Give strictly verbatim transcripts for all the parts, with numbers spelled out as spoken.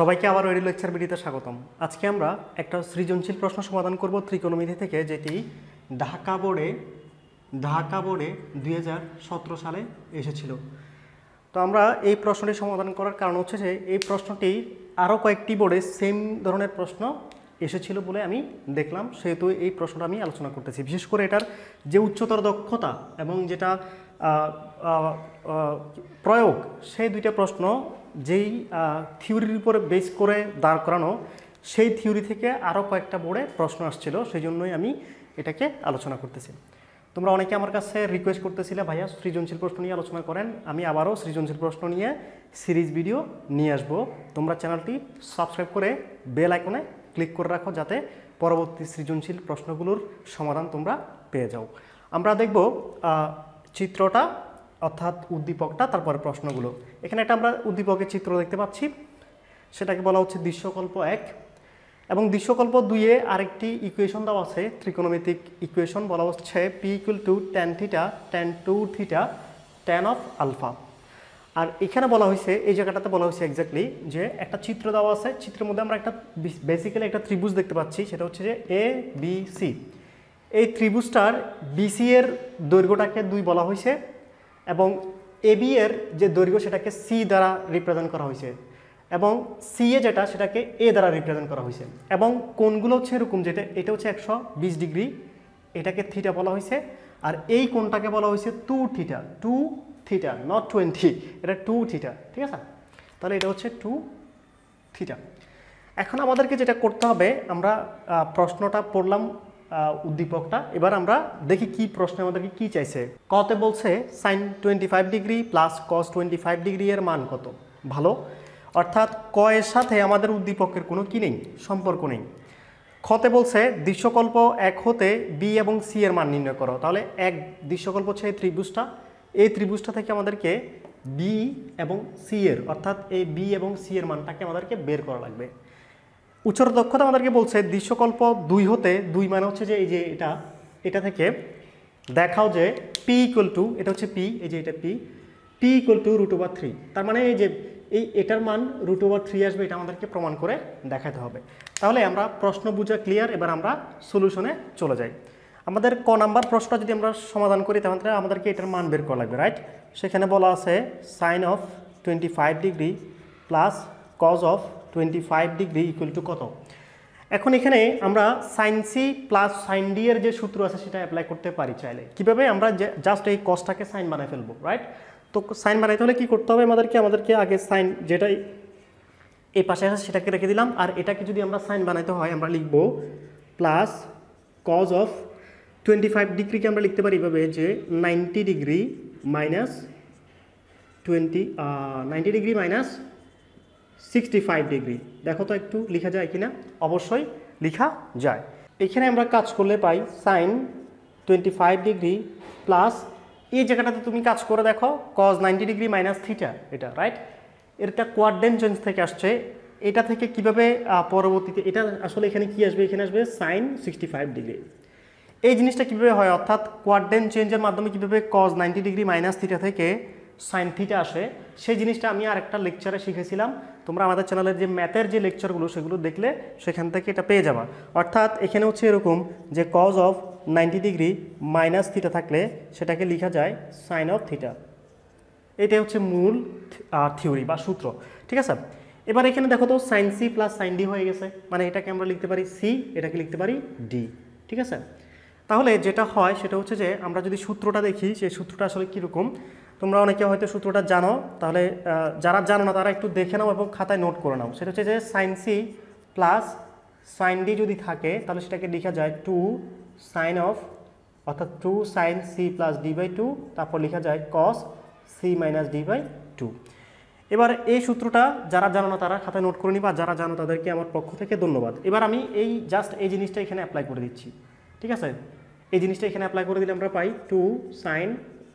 সবাইকে আবার ওয়েরি লেকচার ভিডিওতে স্বাগতম। আজকে আমরা একটা সৃজনশীল প্রশ্ন সমাধান করব ত্রিকোণমিতি থেকে, যেটি ঢাকা বোর্ডে ঢাকা বোর্ডে দুই হাজার সতেরো সালে এসেছিল। তো আমরা এই প্রশ্নটি সমাধান করার কারণ হচ্ছে যে এই প্রশ্নটি আরও কয়েকটি বোর্ডে সেম ধরনের প্রশ্ন এসেছিল বলে আমি দেখলাম, সেহেতু এই প্রশ্নটা আমি আলোচনা করতেছি। বিশেষ করে এটার যে উচ্চতর দক্ষতা এবং যেটা প্রয়োগ, সেই দুইটা প্রশ্ন যেই থিওরির উপরে বেস করে দাঁড় করানো, সেই থিওরি থেকে আরও কয়েকটা বোর্ডে প্রশ্ন আসছিল, সেই জন্যই আমি এটাকে আলোচনা করতেছি। তোমরা অনেকে আমার কাছে রিকোয়েস্ট করতেছিলে, ভাইয়া সৃজনশীল প্রশ্ন নিয়ে আলোচনা করেন। আমি আবারও সৃজনশীল প্রশ্ন নিয়ে সিরিজ ভিডিও নিয়ে আসবো। তোমরা চ্যানেলটি সাবস্ক্রাইব করে বেল আইকনে ক্লিক করে রাখো, যাতে পরবর্তী সৃজনশীল প্রশ্নগুলোর সমাধান তোমরা পেয়ে যাও। আমরা দেখব চিত্রটা, অর্থাৎ উদ্দীপকটা, তারপরে প্রশ্নগুলো। এখানে একটা আমরা উদ্দীপকের চিত্র দেখতে পাচ্ছি, সেটাকে বলা হচ্ছে দৃশ্যকল্প এক, এবং দৃশ্যকল্প দুইয়ে আরেকটি ইকুয়েশন দেওয়া আছে, ত্রিকোণমিতিক ইকুয়েশন। বলা হচ্ছে P equal to tan theta tan two theta tan of alpha. আর এখানে বলা হয়েছে, এই জায়গাটাতে বলা হয়েছে এক্স্যাক্টলি যে একটা চিত্র দেওয়া আছে, চিত্রের মধ্যে আমরা একটা বেসিক্যালি একটা ত্রিভুজ দেখতে পাচ্ছি, সেটা হচ্ছে যে এ বি সি। এই ত্রিভুজটার বিসি এর দৈর্ঘ্যটাকে দুই বলা হয়েছে, এবং এবি এর যে দৈর্ঘ্য সেটাকে সি দ্বারা রিপ্রেজেন্ট করা হয়েছে, এবং সি এ যেটা সেটাকে এ দ্বারা রিপ্রেজেন্ট করা হয়েছে। এবং কোণগুলো হচ্ছে এরকম, যেটা এটা হচ্ছে একশো বিশ ডিগ্রি, এটাকে থিটা বলা হয়েছে, আর এই কোণটাকে বলা হয়েছে two theta two theta not twenty, এটা টু থিটা। ঠিক আছে, তাহলে এটা হচ্ছে টু থিটা। এখন আমাদেরকে যেটা করতে হবে, আমরা প্রশ্নটা পড়লাম, উদ্দীপকটা, এবার আমরা দেখি কি প্রশ্ন আমাদেরকে কি চাইছে। কতে বলছে sine twenty five degree plus cos twenty five degree এর মান কত। ভালো, অর্থাৎ ক এর সাথে আমাদের উদ্দীপকের কোনো কি নেই, সম্পর্ক নেই। খতে বলছে দৃশ্যকল্প এক হতে বি এবং সি এর মান নির্ণয় করো। তাহলে এক দৃশ্যকল্প হচ্ছে এই ত্রিভুজটা, এই ত্রিভুজটা থেকে আমাদেরকে বি এবং সি এর, অর্থাৎ এই বি এবং সি এর মানটাকে আমাদেরকে বের করা লাগবে। উচ্চতর দক্ষতা আমাদেরকে বলছে দৃশ্যকল্প দুই হতে, দুই মানে হচ্ছে যে এই যে এটা, এটা থেকে দেখাও যে পি ইকুয়াল টু, এটা হচ্ছে পি, এই যে এটা P, P equal to root over three. তার মানে এই যে এই এটার মান রুট ওভার থ্রি আসবে, এটা আমাদেরকে প্রমাণ করে দেখাতে হবে। তাহলে আমরা প্রশ্ন বুঝা ক্লিয়ার, এবার আমরা সলিউশনে চলে যাই। আমাদের ক নাম্বার প্রশ্ন যদি আমরা সমাধান করি, তাহলে আমাদেরকে এটার মান বের করা লাগবে, রাইট? সেখানে বলা আছে sine of twenty five degree plus cos of twenty five degree equal to কত। এখন এখানে আমরা sine C plus sine D এর যে সূত্র আছে সেটা অ্যাপ্লাই করতে পারি চাইলে। কীভাবে? আমরা জাস্ট এই কসটাকে সাইন বানায় ফেলবো, রাইট? তো সাইন বানাইতে হলে কী করতে হবে আমাদেরকে? আমাদেরকে আগে সাইন যেটাই এই পাশে আছে সেটাকে রেখে দিলাম, আর এটাকে যদি আমরা সাইন বানাইতে হয় আমরা লিখব plus cos of twenty five ডিগ্রিকে আমরা লিখতে পারি এভাবে যে ninety degree minus twenty ninety degree minus sixty five degree. দেখো তো একটু লেখা যায় কিনা? অবশ্যই লেখা যায়। এখানে আমরা কাজ করলে পাই sine twenty five degree plus, এই জায়গাটাতে তুমি কাজ করে দেখো, cos ninety degree minus theta, এটা রাইট? এটা কোয়াড্রেন্ট চেঞ্জ থেকে আসছে, এটা থেকে কিভাবে পরবর্তীতে এটা আসলে এখানে কি আসবে, এখানে আসবে সাইন সিক্সটি ফাইভ ডিগ্রি। এই জিনিসটা কীভাবে হয়, অর্থাৎ কোয়াড্রেন্ট চেঞ্জের মাধ্যমে কীভাবে cos ninety degree minus theta থেকে সাইন থিটা আসে, সেই জিনিসটা আমি আরেকটা লেকচারে শিখেছিলাম। তোমরা আমাদের চ্যানেলের যে ম্যাথের যে লেকচারগুলো সেগুলো দেখলে সেখান থেকে এটা পেয়ে যাবা। অর্থাৎ এখানে হচ্ছে এরকম যে cos of ninety degree minus theta থাকলে সেটাকে লেখা যায় সাইন অফ থিটা। এটাই হচ্ছে মূল থিওরি বা সূত্র, ঠিক আছে? এবার এখানে দেখো তো sine C plus sine D হয়ে গেছে, মানে এটাকে আমরা লিখতে পারি সি, এটাকে লিখতে পারি ডি, ঠিক আছে? তাহলে যেটা হয় সেটা হচ্ছে যে আমরা যদি সূত্রটা দেখি, সেই সূত্রটা আসলে কীরকম, তোমরা অনেকে হয়তো সূত্রটা জানো, তাহলে যারা জানো না তারা একটু দেখে নাও এবং খাতায় নোট করে নাও। সেটা হচ্ছে যে sine C plus sine D যদি থাকে তাহলে সেটাকে লেখা যায় টু সাইন অফ, অর্থাৎ two sine C plus D by two, তারপর লেখা যায় cos C minus D by two. এবার এই সূত্রটা যারা জানো না তারা খাতায় নোট করে নিবা, যারা জানো তাদেরকে আমার পক্ষ থেকে ধন্যবাদ। এবার আমি এই জাস্ট এই জিনিসটা এখানে অ্যাপ্লাই করে দিচ্ছি, ঠিক আছে? এই জিনিসটা এখানে অ্যাপ্লাই করে দিলে আমরা পাই two sine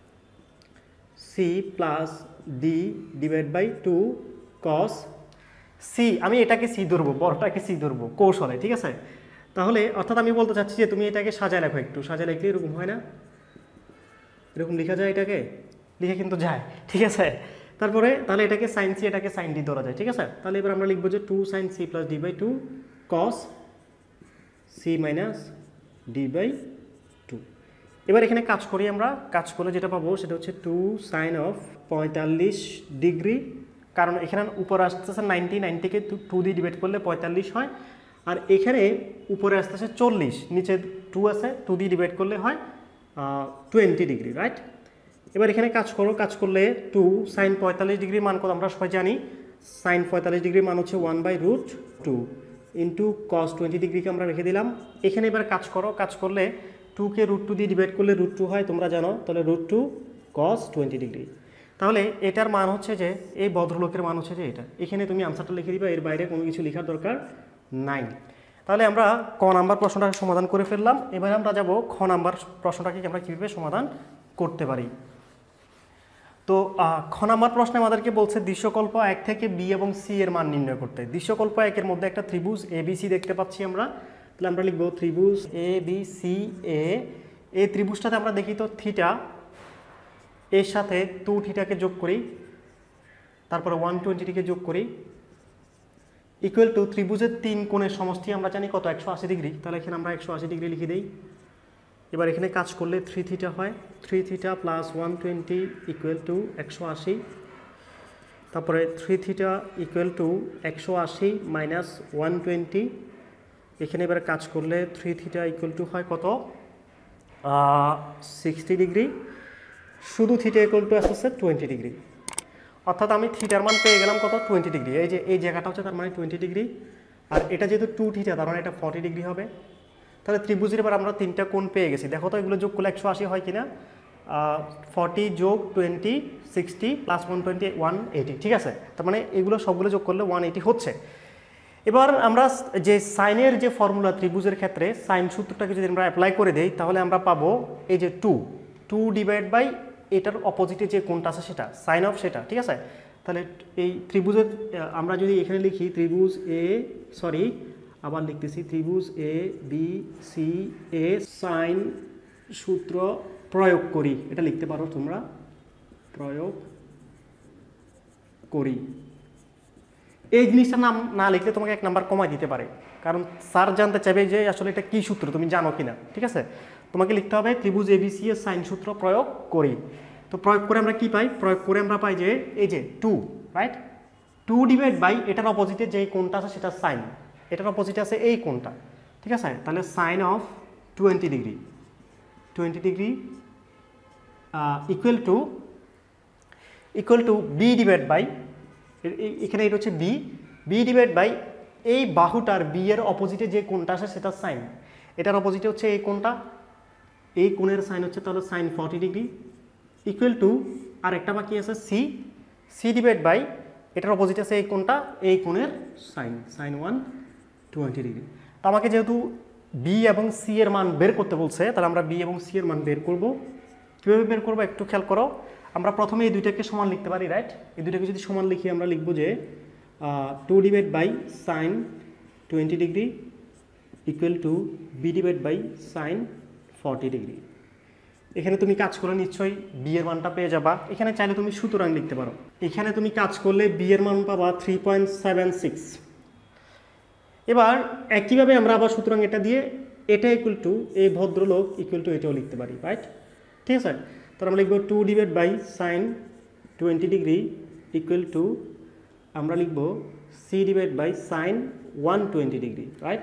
C plus D divide by two cos C, আমি এটাকে সি ধরবো, বড়টাকে সি ধরবো কৌশলে, ঠিক আছে? তাহলে অর্থাৎ আমি বলতে চাচ্ছি যে তুমি এটাকে সাজায় লেখো, একটু সাজায় লিখলে এরকম হয় না? এরকম লেখা যায়, এটাকে লিখে কিন্তু যায়, ঠিক আছে? তারপরে তাহলে এটাকে সাইন সি এটাকে সাইন ডি ধরা যায়, ঠিক আছে। তাহলে এবার আমরা লিখবো যে two sine C plus D by two cos C minus D by two. এবার এখানে কাজ করি আমরা, কাজ করলে যেটা পাবো সেটা হচ্ছে টু সাইন অফ পঁয়তাল্লিশ ডিগ্রি, কারণ এখানে উপরে আসতেছে নাইনটি, নাইনটিকে টু দিয়ে ডিভাইড করলে পঁয়তাল্লিশ হয়, আর এখানে উপরে আসতেছে চল্লিশ, নিচে টু আছে, টু দিয়ে ডিভাইড করলে হয় টোয়েন্টি ডিগ্রি, রাইট। এবার এখানে কাজ করো, কাজ করলে টু সাইন পঁয়তাল্লিশ ডিগ্রি মান কত আমরা সবাই জানি, সাইন পঁয়তাল্লিশ ডিগ্রি মান হচ্ছে one by root two into cos twenty ডিগ্রিকে আমরা রেখে দিলাম। এখানে এবার কাজ করো, কাজ করলে টুকে রুট টু দিয়ে ডিভাইড করলে রুট টু হয়, তোমরা জানো, তাহলে root two cos twenty degree. তাহলে এটার মান হচ্ছে যে এই ভদ্রলোকের মান হচ্ছে যে এটা, এখানে তুমি আনসারটা লিখে দিবা, এর বাইরে কোনো কিছু লেখার দরকার নাই। তাহলে আমরা ক নাম্বার প্রশ্নটা সমাধান করে ফেললাম। এবার আমরা যাব খ নাম্বার প্রশ্নটাকে আমরা কীভাবে সমাধান করতে পারি। তো খ নাম্বার প্রশ্নে আমাদেরকে বলছে দৃশ্যকল্প এক থেকে বি এবং সি এর মান নির্ণয় করতে। দৃশ্যকল্প একের মধ্যে একটা ত্রিভুজ এ বি সি দেখতে পাচ্ছি আমরা, তাহলে আমরা লিখব ত্রিভুজ এ বি সি এ। এই ত্রিভুজটাতে আমরা দেখি তো থিটা, এর সাথে টু থিটাকে যোগ করি, তারপরে ওয়ান টোয়েন্টিটিকে যোগ করি, ইকুয়াল টু ত্রিভুজের তিন কোণের সমষ্টি আমরা জানি কত, একশো আশি ডিগ্রি। তাহলে এখানে আমরা একশো আশি ডিগ্রি লিখে দিই। এবার এখানে কাজ করলে থ্রি থিটা হয়, three theta plus one twenty equal to একশো আশি, তারপরে থ্রি থিটা ইকুয়াল টু একশো আশি মাইনাস ওয়ান টোয়েন্টি। এখানে এবার কাজ করলে থ্রি থিটা ইকুয়াল টু হয় কত, সিক্সটি ডিগ্রি, শুধু থিটা ইকুয়াল টু আসছে টোয়েন্টি ডিগ্রি, অর্থাৎ আমি থিটার মান পেয়ে গেলাম কত, টোয়েন্টি ডিগ্রি। এই যে এই জায়গাটা হচ্ছে তার মানে টোয়েন্টি ডিগ্রি, আর এটা যেহেতু টু থিটা তার মানে এটা ফর্টি ডিগ্রি হবে। তাহলে ত্রিভুজের এবার আমরা তিনটা কোণ পেয়ে গেছি, দেখো তো এগুলো যোগ করলে একশো আশি হয় কিনা, ফর্টি যোগ twenty sixty plus one twenty one eighty, ঠিক আছে। তার মানে এগুলো সবগুলো যোগ করলে ওয়ান এইটি হচ্ছে। এবার আমরা যে সাইনের যে ফর্মুলা ত্রিভুজের ক্ষেত্রে সাইন সূত্রটাকে যদি আমরা অ্যাপ্লাই করে দেই, তাহলে আমরা পাবো এই যে টু টু ডিভাইড বাই এটার অপোজিটে যে কোণটা আছে সেটা, সাইন অফ সেটা, ঠিক আছে। তাহলে এই ত্রিভুজের আমরা যদি এখানে লিখি ত্রিভুজ এ, সরি আবার লিখতেছি ত্রিভুজ A B C A sine সূত্র প্রয়োগ করি, এটা লিখতে পারো তোমরা, প্রয়োগ করি। এই জিনিসটার নাম না লিখলে তোমাকে এক নাম্বার কমাই দিতে পারে, কারণ স্যার জানতে চাইবে যে আসলে এটা কী সূত্র, তুমি জানো কিনা, ঠিক আছে। তোমাকে লিখতে হবে ত্রিভুজ এবিসি এর সাইন সূত্র প্রয়োগ করি। তো প্রয়োগ করে আমরা কি পাই, প্রয়োগ করে আমরা পাই যে এই যে two, right, two divide by এটার অপোজিটে যে কোণটা আছে সেটা সাইন, এটার অপোজিটে আছে এই কোণটা, ঠিক আছে। তাহলে sine of twenty degree, twenty degree equal to equal to b divide by, এখানে এটা হচ্ছে বি, বি ডিভাইড বাই এই বাহুটার বি এর অপোজিটে যে কোণটা আছে সেটা সাইন, এটার অপোজিটে হচ্ছে এই কোণটা, এই কোণের সাইন হচ্ছে তাহলে sine forty degree equal to আর একটা বাকি আছে সি, সি ডিভাইড বাই এটার অপোজিট আছে এই কোণটা, এই কোণের sine, sine one twenty degree. তো আমাকে যেহেতু বি এবং সি এর মান বের করতে বলছে, তাহলে আমরা বি এবং সি এর মান বের করব। কীভাবে বের করবো একটু খেয়াল করো, আমরা প্রথমে এই দুইটাকে সমান লিখতে পারি, রাইট। এই দুইটাকে যদি সমান লিখি আমরা লিখবো যে two divide by sine twenty degree equal to b divide by sine forty degree. এখানে তুমি কাজ করলে নিশ্চয়ই বি এর মানটা পেয়ে যাবা। এখানে চাইলে তুমি সুতরাং লিখতে পারো, এখানে তুমি কাজ করলে বি এর মান পাবা থ্রি পয়েন্ট সেভেন সিক্স। এবার একইভাবে আমরা আবার সুতরাং এটা দিয়ে এটা ইকুয়াল টু এই ভদ্রলোক ইকুয়াল টু এটাও লিখতে পারি, রাইট, ঠিক আছে। তাহলে আমরা লিখবো two divide by sine twenty degree equal to আমরা লিখবো c divide by sine one twenty degree, right,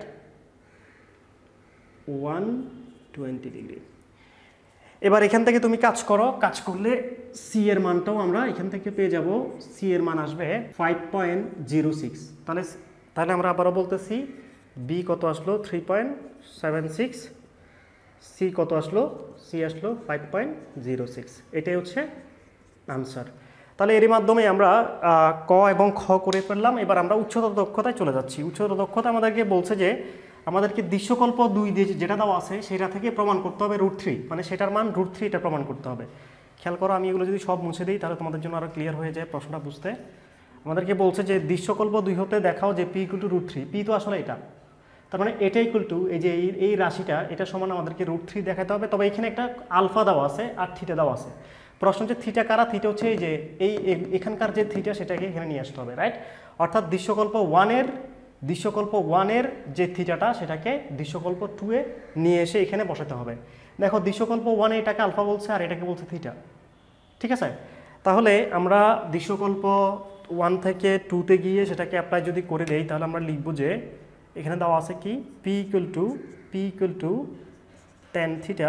one twenty degree. এবার এখান থেকে তুমি কাজ করো, কাজ করলে সি এর মানটাও আমরা এখান থেকে পেয়ে যাব, সি এর মান আসবে ফাইভ পয়েন্ট জিরো সিক্স। তাহলে তাহলে আমরা আবারও বলতেছি বি কত আসলো three point seven six, c কত আসলো, সি আসলো ফাইভ পয়েন্ট জিরো সিক্স। এটাই হচ্ছে আনসার। তাহলে এরই মাধ্যমে আমরা ক এবং খ করে ফেললাম। এবার আমরা উচ্চতর দক্ষতায় চলে যাচ্ছি। উচ্চতর দক্ষতা আমাদেরকে বলছে যে আমাদেরকে দৃশ্যকল্প দুই যেটা দেওয়া আছে সেটা থেকে প্রমাণ করতে হবে রুট থ্রি, মানে সেটার মান রুট থ্রি এটা প্রমাণ করতে হবে। খেয়াল করো, আমি এগুলো যদি সব মুছে দিই তাহলে তোমাদের জন্য আরও ক্লিয়ার হয়ে যায় প্রশ্নটা বুঝতে। আমাদেরকে বলছে যে দৃশ্যকল্প দুই হতে দেখাও যে p equal to root three, p তো আসলে এটা, তার মানে এটা ইকুয়াল টু এই যে এই এই রাশিটা এটা সমান আমাদেরকে রুট থ্রি দেখাতে হবে। তবে এখানে একটা আলফা দেওয়া আছে আর থিটা দেওয়া আছে। প্রশ্ন হচ্ছে থিটা কারা, থিটা হচ্ছে এই যে এই এখানকার যে থিটা সেটাকে এখানে নিয়ে আসতে হবে, রাইট। অর্থাৎ দৃশ্যকল্প ওয়ানের দৃশ্যকল্প ওয়ানের যে থিটাটা সেটাকে দৃশ্যকল্প টু এ নিয়ে এসে এখানে বসাতে হবে। দেখো দৃশ্যকল্প ওয়ানে এটাকে আলফা বলছে আর এটাকে বলছে থিটা, ঠিক আছে। তাহলে আমরা দৃশ্যকল্প ওয়ান থেকে টুতে গিয়ে সেটাকে অ্যাপ্লাই যদি করে দেই তাহলে আমরা লিখব যে এখানে দেওয়া আছে কি p equal to p equal to tan theta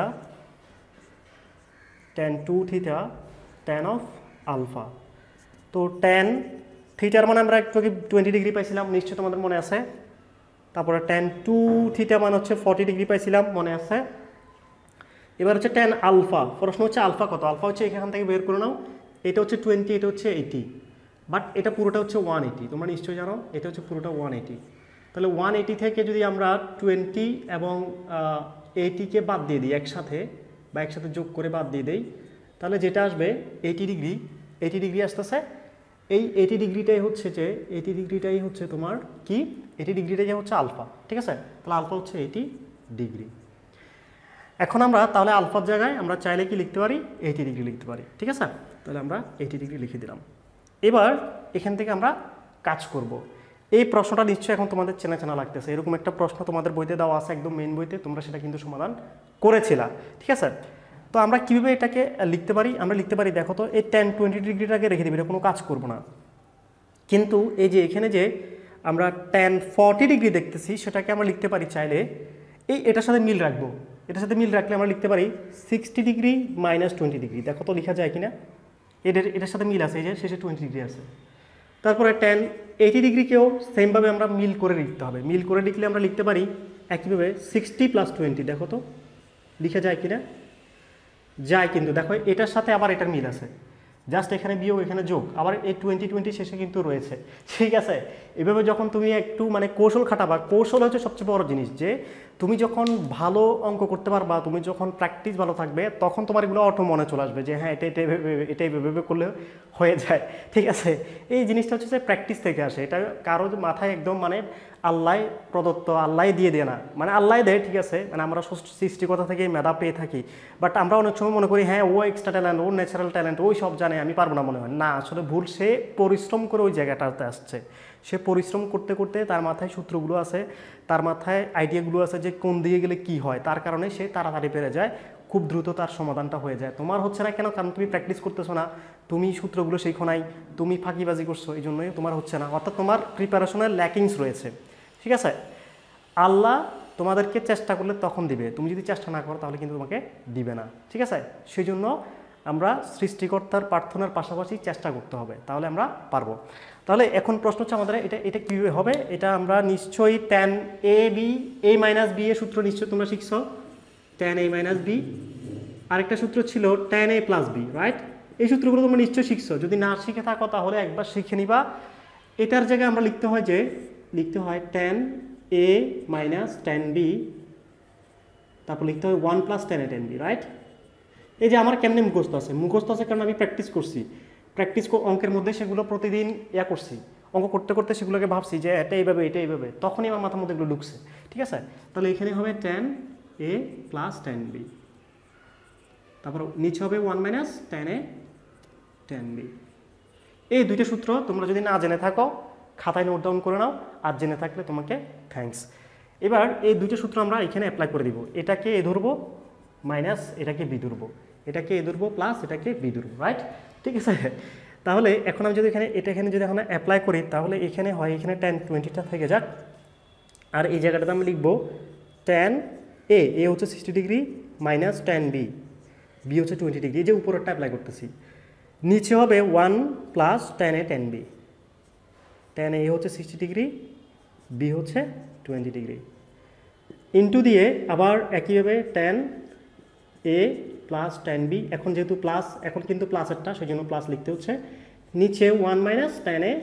tan two theta tan of alpha. তো টেন থিটার মানে আমরা একটু টোয়েন্টি ডিগ্রি পাইছিলাম, নিশ্চয়ই তোমাদের মনে আছে। তারপরে টেন টু থিটা মানে হচ্ছে ফর্টি ডিগ্রি পাইছিলাম, মনে আছে। এবার হচ্ছে টেন আলফা, প্রশ্ন হচ্ছে আলফা কত, আলফা হচ্ছে এখান থেকে বের করে নাও। এটা হচ্ছে টোয়েন্টি, এটা হচ্ছে এইটি, বাট এটা পুরোটা হচ্ছে ওয়ান এইটি, তোমরা নিশ্চয়ই জানো এটা হচ্ছে পুরোটা ওয়ান এইটি। তাহলে ওয়ান এইটি থেকে যদি আমরা টোয়েন্টি এবং এইটিকে বাদ দিয়ে দিই একসাথে বা একসাথে যোগ করে বাদ দিয়ে দিই, তাহলে যেটা আসবে এইটি ডিগ্রি, এইটি ডিগ্রি আসতেছে। এই এইটি ডিগ্রিটাই হচ্ছে যে এইটি ডিগ্রিটাই হচ্ছে তোমার কি, এইটি ডিগ্রিটাই হচ্ছে আলফা, ঠিক আছে। তাহলে আলফা হচ্ছে এইটি ডিগ্রি। এখন আমরা তাহলে আলফার জায়গায় আমরা চাইলে কি লিখতে পারি, এইটি ডিগ্রি লিখতে পারি, ঠিক আছে। তাহলে আমরা এইটি ডিগ্রি লিখে দিলাম। এবার এখান থেকে আমরা কাজ করব। এই প্রশ্নটা নিশ্চয়ই এখন তোমাদের চেনা চেনা লাগতেছে, এরকম একটা প্রশ্ন তোমাদের বইতে দেওয়া আছে, একদম মেইন বইতে, তোমরা সেটা কিন্তু সমাধান করেছিলা, ঠিক আছে। তো আমরা কীভাবে এটাকে লিখতে পারি, আমরা লিখতে পারি দেখো তো এই টেন টোয়েন্টি ডিগ্রিটাকে রেখে দিবি, এটা কোনো কাজ করবো না। কিন্তু এই যে এখানে যে আমরা টেন ফর্টি ডিগ্রি দেখতেছি সেটাকে আমরা লিখতে পারি চাইলে এই এটার সাথে মিল রাখবো, এটার সাথে মিল রাখলে আমরা লিখতে পারি sixty degree minus twenty degree. দেখো তো লেখা যায় কিনা, এটার এটার সাথে মিল আছে, এই যে শেষে টোয়েন্টি ডিগ্রি আছে। তারপরে টেন এইটি ডিগ্রিকেও সেমভাবে আমরা মিল করে লিখতে হবে, মিল করে লিখলে আমরা লিখতে পারি একইভাবে সিক্সটি প্লাস টোয়েন্টি। দেখো তো লেখা যায় কিনা, যায় কিন্তু। দেখো এটার সাথে আবার এটার মিল আছে, জাস্ট এখানে বিয়োগ এখানে যোগ, আবার এই টোয়েন্টি টোয়েন্টি শেষে কিন্তু রয়েছে, ঠিক আছে। এভাবে যখন তুমি একটু মানে কৌশল খাটাবা, কৌশল হচ্ছে সবচেয়ে বড় জিনিস, যে তুমি যখন ভালো অঙ্ক করতে পারবা, তুমি যখন প্র্যাকটিস ভালো থাকবে, তখন তোমার এগুলো অটো মনে চলে আসবে যে হ্যাঁ এটা এটা এটাই ভেবে করলে হয়ে যায়, ঠিক আছে। এই জিনিসটা হচ্ছে যে প্র্যাকটিস থেকে আসে, এটা কারো মাথায় একদম মানে আল্লাহ প্রদত্ত, আল্লাহ দিয়ে দেয় না, মানে আল্লাহ দেয়, ঠিক আছে। মানে আমরা সৃষ্টিকতা থেকে মেধা পেয়ে থাকি, বাট আমরা অনেক সময় মনে করি হ্যাঁ ও এক্সট্রা ট্যালেন্ট, ও ন্যাচারাল ট্যালেন্ট, ওই সব জানে আমি পারবো না মনে হয় না। আসলে ভুল, সে পরিশ্রম করে ওই জায়গাটাতে আসছে, সে পরিশ্রম করতে করতে তার মাথায় সূত্রগুলো আছে, তার মাথায় আইডিয়াগুলো আছে যে কোন দিকে গেলে কি হয়, তার কারণে সে তাড়াতাড়ি পেরে যায়, খুব দ্রুত তার সমাধানটা হয়ে যায়। তোমার হচ্ছে না কেন, কারণ তুমি প্র্যাকটিস করতেছো না, তুমি সূত্রগুলো শেখো নাই, তুমি ফাঁকিবাজি করছো, এই জন্যই তোমার হচ্ছে না, অর্থাৎ তোমার প্রিপারেশনের ল্যাকিংস রয়েছে, ঠিক আছে। আল্লাহ তোমাদেরকে চেষ্টা করলে তখন দিবে, তুমি যদি চেষ্টা না করো তাহলে কিন্তু তোমাকে দিবে না, ঠিক আছে। সেই জন্য আমরা সৃষ্টিকর্তার প্রার্থনার পাশাপাশি চেষ্টা করতে হবে, তাহলে আমরা পারবো। তাহলে এখন প্রশ্ন হচ্ছে আমাদের এটা এটা কীভাবে হবে, এটা আমরা নিশ্চয়ই tan a b a minus b এর সূত্র নিশ্চয়ই তোমরা শিখছো, টেন এ মাইনাস বি। আরেকটা সূত্র ছিল tan a plus b, right. এই সূত্রগুলো তোমরা নিশ্চয়ই শিখছো, যদি না শিখে থাকো তাহলে একবার শিখে নিবা। এটার জায়গায় আমরা লিখতে হয় যে লিখতে হয় tan a minus tan b, তারপর লিখতে হয় one plus tan a tan b, right. এই যে আমার কেমনি মুখস্থ আছে, মুখস্থ আছে কারণ আমি প্র্যাকটিস করছি, প্র্যাকটিস অঙ্কের মধ্যে সেগুলো প্রতিদিন ইয়া করছি, অঙ্ক করতে করতে সেগুলোকে ভাবছি যে এটা এইভাবে এটা এইভাবে, তখনই আমার মাথার মধ্যে এগুলো ঢুকছে, ঠিক আছে। তাহলে এখানে হবে tan a plus tan b, তারপর নিচে হবে one minus tan a tan b. এই দুইটা সূত্র তোমরা যদি না জেনে থাকো খাতায় নোট ডাউন করে নাও, আর জেনে থাকলে তোমাকে থ্যাঙ্কস। এবার এই দুইটা সূত্র আমরা এখানে অ্যাপ্লাই করে দিব, এটাকে এ ধরবো মাইনাস এটাকে বি ধরবো, এটাকে এ ধরবো প্লাস এটাকে বি ধরবো, রাইট, ঠিক আছে। তাহলে এখন আমি যদি এখানে এটা এখানে যদি এখন অ্যাপ্লাই করি তাহলে এখানে হয় এখানে টেন টোয়েন্টিটা থেকে যাক, আর এই জায়গাটাতে আমি লিখবো টেন এ এ হচ্ছে sixty degree minus tan b, b হচ্ছে টোয়েন্টি ডিগ্রি, এই যে উপরেরটা অ্যাপ্লাই করতেছি। নিচে হবে one plus tan a tan b, tan a হচ্ছে সিক্সটি ডিগ্রি, বি হচ্ছে টোয়েন্টি ডিগ্রি, ইন্টু দিয়ে আবার একইভাবে tan a plus tan b. এখন যেহেতু প্লাস, এখন কিন্তু প্লাসেরটা সেই জন্য প্লাস লিখতে হচ্ছে, নিচে one minus tan a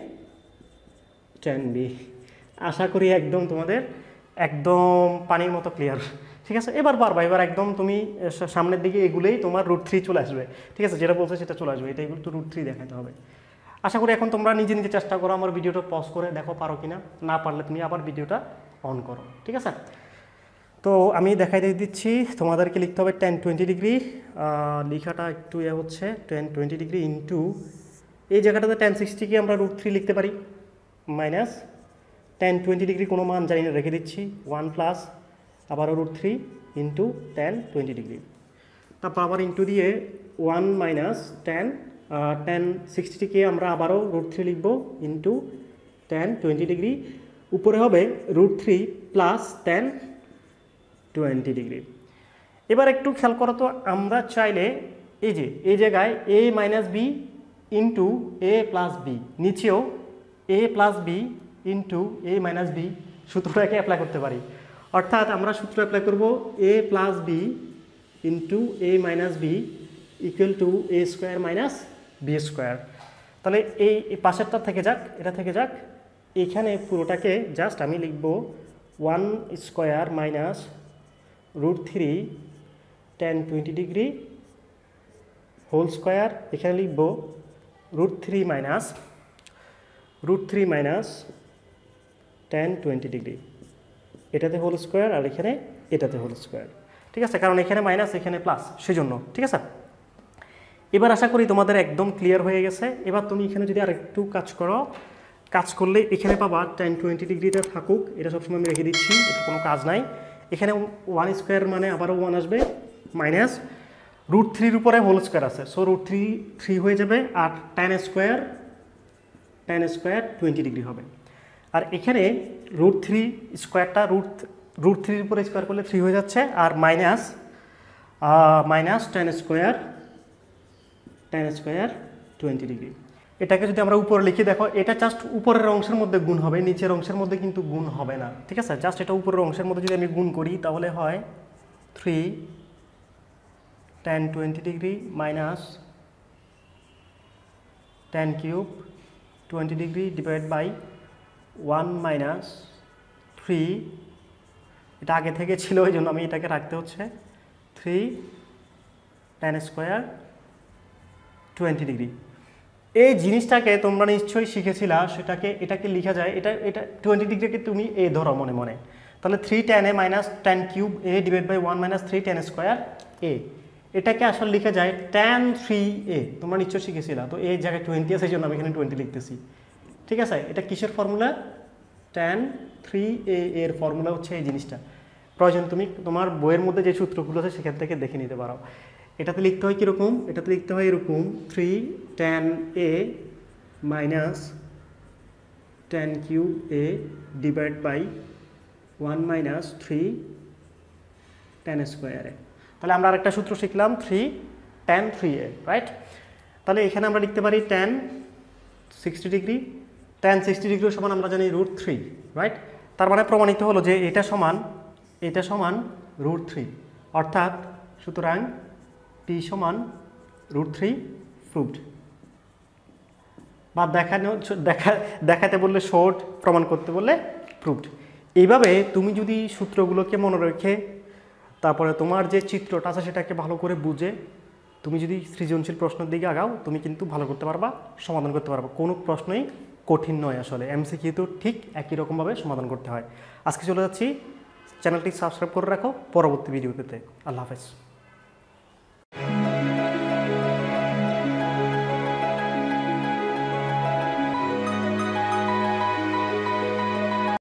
tan b. আশা করি একদম তোমাদের একদম পানির মতো ক্লিয়ার, ঠিক আছে। এবার পারবা, এবার একদম তুমি সামনের দিকে এগুলোই তোমার রুট থ্রি চলে আসবে, ঠিক আছে, যেটা বলছে সেটা চলে আসবে, এটা এগুলো তো রুট থ্রি দেখাতে হবে। আশা করি এখন তোমরা নিজে নিজে চেষ্টা করো, আমার ভিডিওটা পজ করে দেখো পারো কিনা, না পারলে তুমি আবার ভিডিওটা অন করো। ঠিক আছে, তো আমি দেখাই দিয়ে দিচ্ছি তোমাদেরকে লিখতে হবে টেন টোয়েন্টি ডিগ্রি, লেখাটা একটু এ হচ্ছে টেন টোয়েন্টি ডিগ্রি ইন্টু এই জায়গাটাতে টেন সিক্সটিকে আমরা রুট থ্রি লিখতে পারি, মাইনাস টেন টোয়েন্টি ডিগ্রি কোনো মান জানি না রেখে দিচ্ছি ওয়ান প্লাস আবারও root three into tan twenty degree, তারপর আবার ইন্টু দিয়ে ওয়ান মাইনাস টেন টেন সিক্সটিকে আমরা আবারও রুট থ্রি লিখব ইন্টু টেন টোয়েন্টি ডিগ্রি, উপরে হবে root three plus tan twenty degree. এবার একটু খেয়াল করো তো, আমরা চাইলে এই যে এই জায়গায় a minus b into a plus b, নিচেও a plus b into a minus b সূত্রটাকে অ্যাপ্লাই করতে পারি। অর্থাৎ আমরা সূত্র অ্যাপ্লাই করব a plus b into a minus b equal to a square minus b square. তাহলে এই পাশেরটা থেকে যাক, এটা থেকে যাক, এখানে পুরোটাকে জাস্ট আমি লিখব one square minus root three tan twenty degree whole square, এখানে লিখব root three minus root three minus tan twenty degree, এটাতে হোল স্কোয়ার আর এখানে এটাতে হোল স্কোয়ার। ঠিক আছে, কারণ এখানে মাইনাস এখানে প্লাস, সেই জন্য। ঠিক আছে, এবার আশা করি তোমাদের একদম ক্লিয়ার হয়ে গেছে। এবার তুমি এখানে যদি আর একটু কাজ করো, কাজ করলে এখানে পাবা টেন টোয়েন্টি ডিগ্রিটা থাকুক, এটা সবসময় আমি রেখে দিচ্ছি, এটা কোনো কাজ নাই। এখানে ওয়ান স্কোয়ার মানে আবারও ওয়ান আসবে, মাইনাস রুট থ্রির উপরে হোল স্কোয়ার আছে, সো রুট থ্রি থ্রি হয়ে যাবে, আর tan square tan square twenty degree হবে। আর এখানে রুট থ্রি স্কোয়ারটা রুট রুট থ্রির উপরে স্কোয়ার করলে থ্রি হয়ে যাচ্ছে, আর minus minus tan square tan square twenty degree. এটাকে যদি আমরা উপরে লিখে দেখো, এটা জাস্ট উপরের অংশের মধ্যে গুণ হবে, নিচের অংশের মধ্যে কিন্তু গুণ হবে না। ঠিক আছে, জাস্ট এটা উপরের অংশের মধ্যে যদি আমি গুণ করি তাহলে হয় three tan twenty degree minus tan cube twenty degree divide by one minus three, এটা আগে থেকে ছিল ওই জন্য আমি এটাকে রাখতে হচ্ছে three tan square twenty degree. এই জিনিসটাকে তোমরা নিশ্চয়ই শিখেছিলা, সেটাকে এটাকে লেখা যায়, এটা এটা টোয়েন্টি ডিগ্রিকে তুমি এ ধরো মনে মনে, তাহলে three tan a minus tan cube a divide by one minus three tan square a, এটাকে আসলে লেখা যায় টেন থ্রি এ, তোমরা নিশ্চয়ই শিখেছিলা। তো এই জায়গায় টোয়েন্টি আছে, এই জন্য আমি এখানে টোয়েন্টি লিখতেছি। ঠিক আছে, এটা কিসের ফর্মুলা? টেন থ্রি এ এর ফর্মুলা হচ্ছে এই জিনিসটা। প্রয়োজন তুমি তোমার বইয়ের মধ্যে যে সূত্রগুলো আছে সেখান থেকে দেখে নিতে পারো। এটাতে লিখতে হয় কীরকম? এটাতে লিখতে হয় এরকম three tan a minus tan cube a divide by one minus three tan square a. তাহলে আমরা আরেকটা সূত্র শিখলাম three tan three a, right? তাহলে এখানে আমরা লিখতে পারি tan sixty degree, tan sixty degree সমান আমরা জানি রুট থ্রি, রাইট? তার মানে প্রমাণিত হলো যে এটা সমান এটা সমান রুট থ্রি, অর্থাৎ সুতরাং পি সমান রুট থ্রি প্রুভড। বা দেখানো দেখা দেখাতে বললে শর্ট, প্রমাণ করতে বললে প্রুভড। এইভাবে তুমি যদি সূত্রগুলোকে মনে রেখে তারপরে তোমার যে চিত্রটা আছে সেটাকে ভালো করে বুঝে তুমি যদি সৃজনশীল প্রশ্নের দিকে আগাও, তুমি কিন্তু ভালো করতে পারবা, সমাধান করতে পারবা। কোনো প্রশ্নই কঠিন নয় আসলে, এমসিকিউ তো ঠিক একই রকমভাবে সমাধান করতে হয়। আজকে চলে যাচ্ছি, চ্যানেলটি সাবস্ক্রাইব করে রাখো পরবর্তী ভিডিও পেতে। আল্লাহ হাফেজ।